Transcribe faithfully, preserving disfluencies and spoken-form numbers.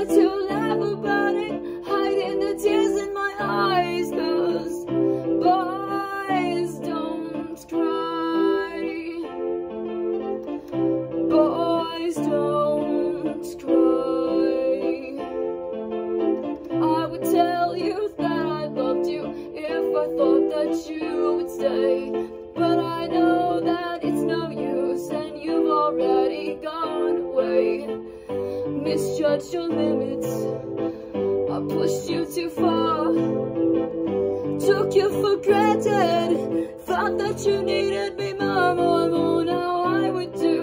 try to laugh about it, hiding the tears in my eyes, 'cause boys don't cry. Boys don't cry. I would tell you that I loved you if I thought that you would stay, but I know that it's no use and you've already gone away. Misjudged your limits, I pushed you too far, took you for granted, thought that you needed me more, more, more. Now I would do